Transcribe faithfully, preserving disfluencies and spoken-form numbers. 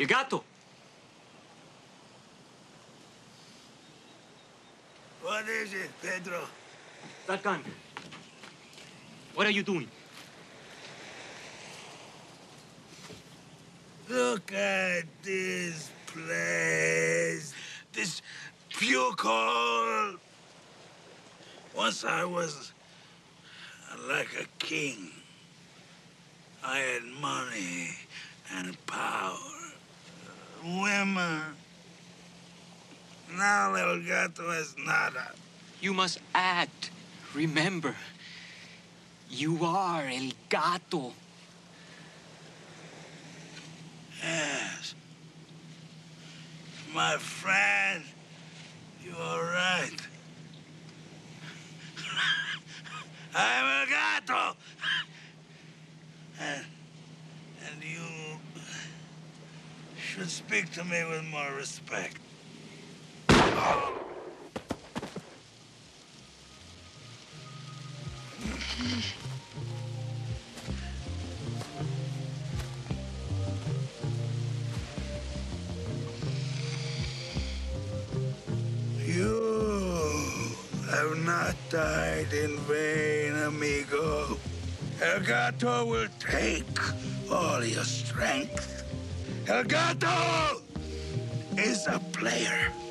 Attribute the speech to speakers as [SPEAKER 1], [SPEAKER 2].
[SPEAKER 1] El Gato.
[SPEAKER 2] What is it, Pedro?
[SPEAKER 1] That gun. What are you doing?
[SPEAKER 2] Look at this place. This pure coal. Once I was like a king. I had money and power, women. Now El Gato has nada.
[SPEAKER 1] You must act. Remember, you are El Gato.
[SPEAKER 2] Yes. My friend, you are right. I'm El Gato. And, and you should speak to me with more respect. You have not died in vain, amigo. El Gato will take all your strength. El Gato is a player.